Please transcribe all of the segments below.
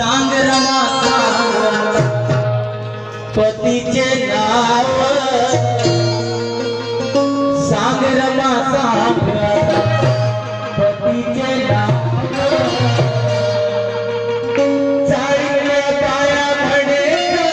सांग रमा सांग पतीचे नाव सांग रमा सांग पतीचे नाव चाळीतल्या पाया म्हणे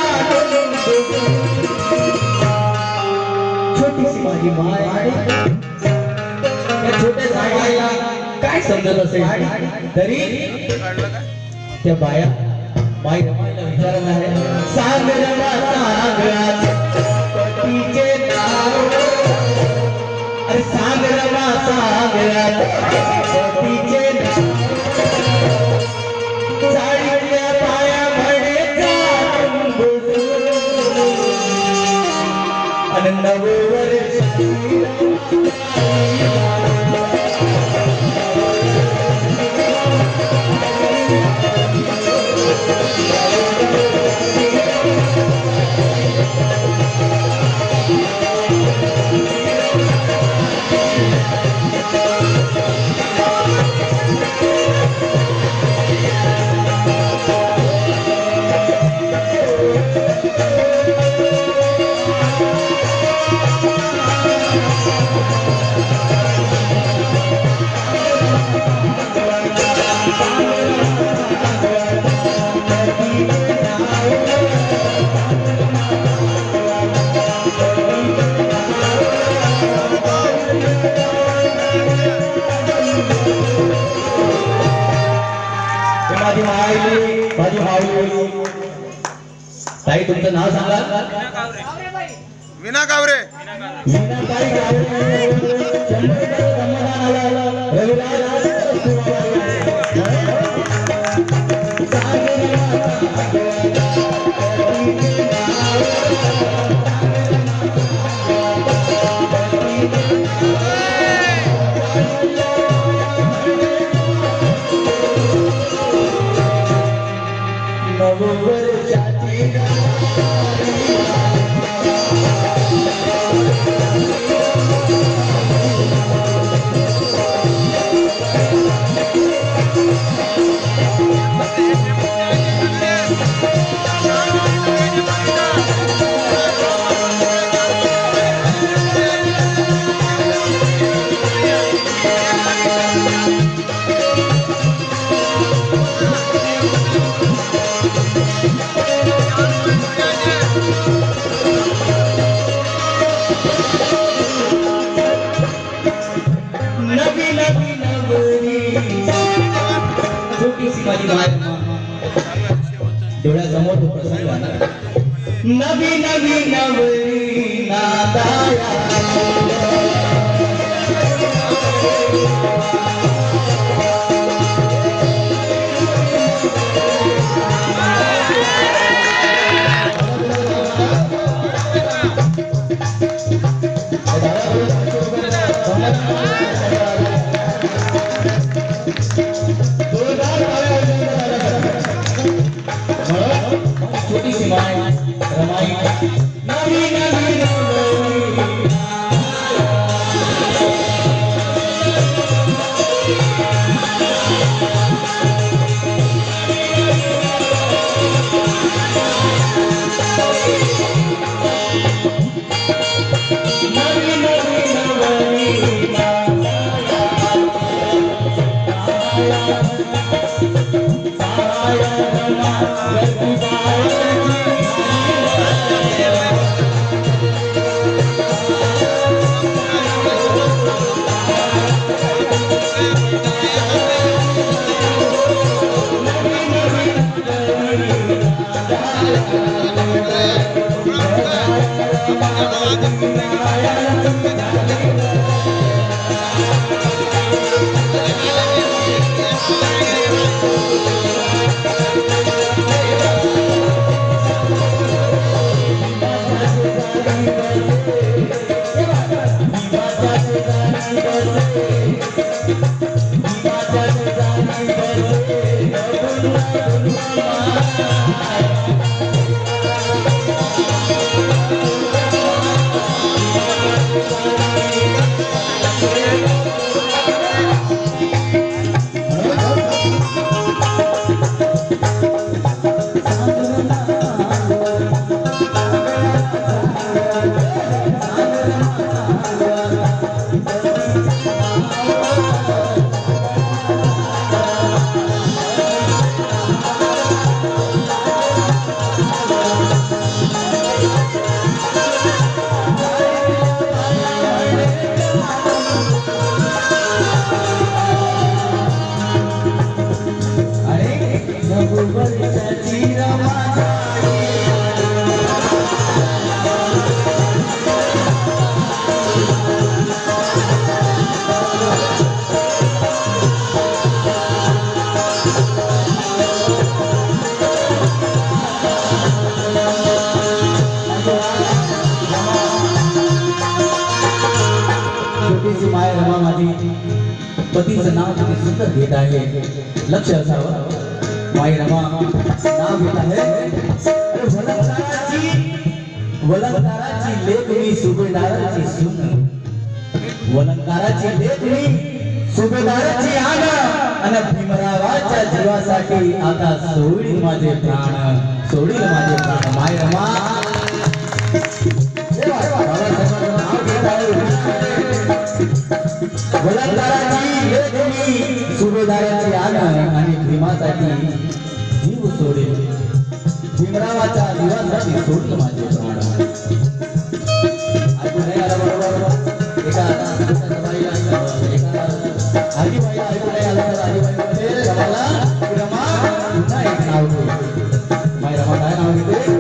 छोटीशी माझी माय त्या छोट्या बाईला काय समजत असेल तरी त्या बाया माई रमाईला विचारत आहे सांग रमा सांग पतीचे नाव अरे सांग रमा सांग पतीचे नाव चाळीतल्या पाया म्हणे आणि नववर्ष माझी माऊली ताई तुमचं नाव सांगा वीणा कावरे वीणा ताई कावरे चंद्रकांत समाधानाला रविराज डोळ्यासमोर तो प्रसंग आला नवी नवी नवरी नादाया छोटी सी माई रमाई नवी नवी वर्षाची रमा झाली छोटीशी माय रमा माझी पतीचं नाव तुम्ही सुद्धा घेत आहे लक्ष असावं माय रमा नाव घेत आहे वलंकाराची लेख मी सुभेदाराची सून वलंकाराची लेख मी सुभेदाराची आण आणि भीमरावाच्या जीवासाठी आता सोडील माझे प्राण सोडील माझे प्राण माय रमा वलंकाराची लेख मी सुभेदाराची आण आणि भीमासाठी जीव सोडेल भीमरावाच्या जीवासाठी सोडलं माझे प्राण ऐकून नाही आलं बरोबर एका बाईला एका आजीबाईला ऐकून नाही आलं तर आजीबाई म्हणते रमाला रमा पुन्हा एक नाव घे माय रमा काय नाव घेते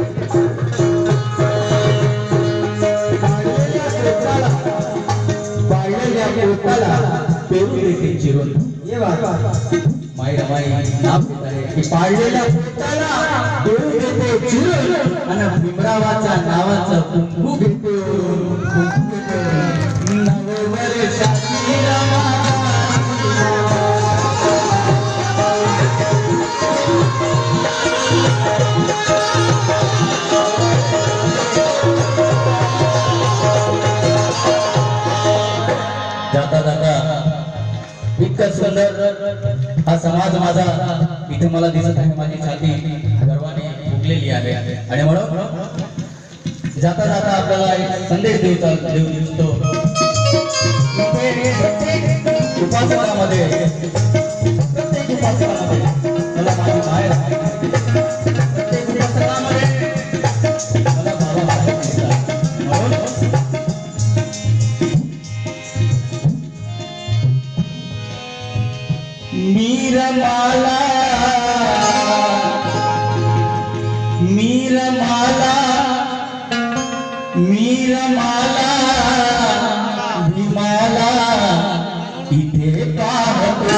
पाळलेल्या पोटाला पेरू देते चिरून ये माय रमाई नाव घेत आहे की पाळलेल्या पोटाला पेरू देते चिरून आणि भीमरावाच्या नावाचं कुंकू घेते नववर्षाची रमा जाता जाता इतकं सुंदर हा समाज माझा इथे मला दिसत आहे माझी छाती गर्वाने फुगलेली आहे आणि म्हणून जाता जाता आपल्याला एक संदेश देऊ इच्छितो उपासनामध्ये प्रत्येक उपासनामध्ये मला माझी बाहेर प्रत्येक उपासनामध्ये मला बाबा बाहेर दिसतात म्हणून मीरमाला मीरमाला मीरमाला भीमाला इथे पाहतो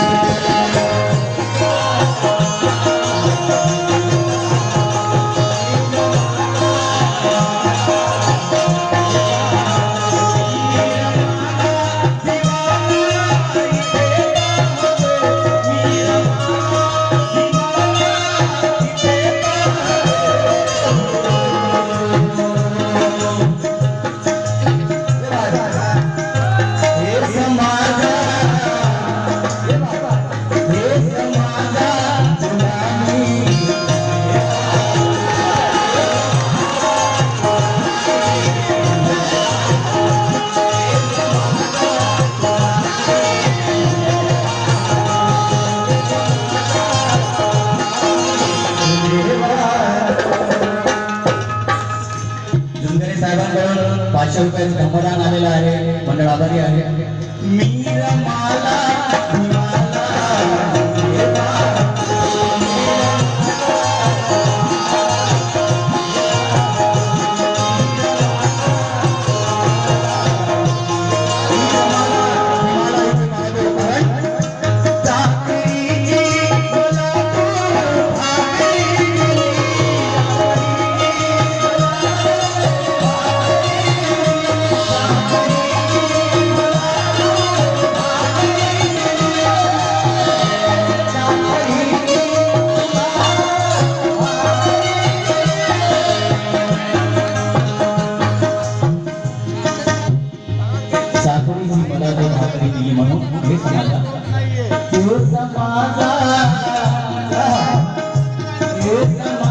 साहेबांकडून 500 रुपयाचं धमदान आलेलं आहे मंडळ आभारी आहे मीरमाला मला तो भाकरी दिली म्हणून हे समाजा